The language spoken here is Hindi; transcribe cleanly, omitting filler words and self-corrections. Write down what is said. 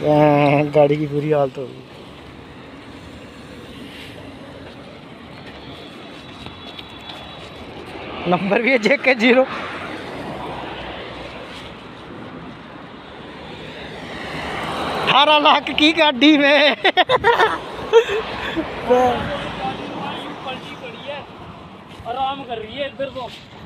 गाड़ी की बुरी हालत हो गई। नंबर भी है JK 0। अठारह लाख की गाड़ी में आराम कर रही है इधर तो।